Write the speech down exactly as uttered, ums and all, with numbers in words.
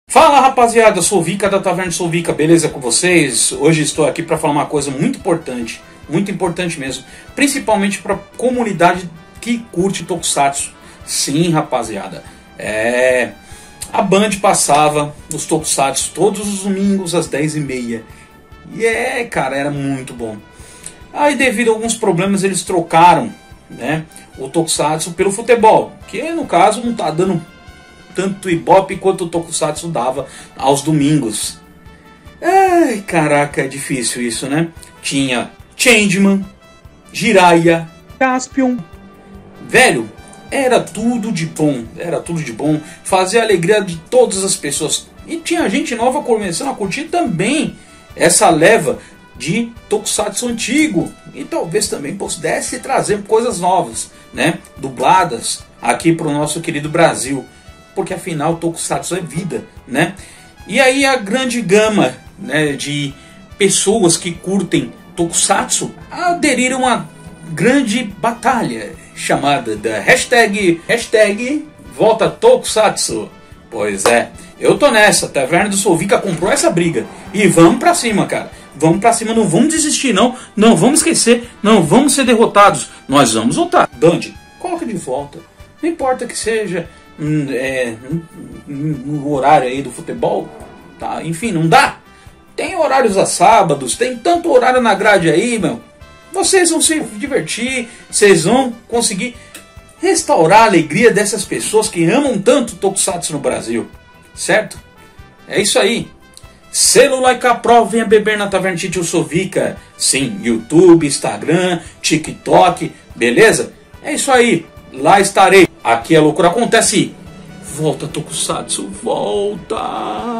Fala rapaziada, sou o Vika da Taverna Sou Vika, beleza com vocês? Hoje estou aqui para falar uma coisa muito importante, muito importante mesmo, principalmente para a comunidade que curte Tokusatsu. Sim rapaziada, é... a Band passava os Tokusatsu todos os domingos às dez e meia. E é, cara, era muito bom. Aí devido a alguns problemas eles trocaram, né, o Tokusatsu pelo futebol, que no caso não tá dando tanto ibope quanto o Tokusatsu dava aos domingos. Ai, caraca, é difícil isso, né? Tinha Changeman, Jiraiya, Caspion. Velho, era tudo de bom, era tudo de bom. Fazia a alegria de todas as pessoas. E tinha gente nova começando a curtir também essa leva de Tokusatsu antigo. E talvez também pudesse trazer coisas novas, né? Dubladas aqui para o nosso querido Brasil. Porque afinal Tokusatsu é vida, né? E aí a grande gama, né, de pessoas que curtem Tokusatsu aderiram a uma grande batalha chamada da hashtag, hashtag Volta Tokusatsu. Pois é, eu tô nessa, a Taverna do Sou Vika comprou essa briga. E vamos pra cima, cara. Vamos pra cima, não vamos desistir não. Não vamos esquecer, não vamos ser derrotados. Nós vamos voltar. Band, coloca de volta. Não importa que seja É, no horário aí do futebol, tá? Enfim, não dá. Tem horários a sábados, tem tanto horário na grade aí, meu. Vocês vão se divertir, vocês vão conseguir restaurar a alegria dessas pessoas que amam tanto Tokusatsu no Brasil, certo? É isso aí. Selo Like a Pro, venha beber na Taverna Titio Sou Vika. Sim, YouTube, Instagram, TikTok, beleza? É isso aí, lá estarei. Aqui a loucura acontece. Volta Tokusatsu, volta!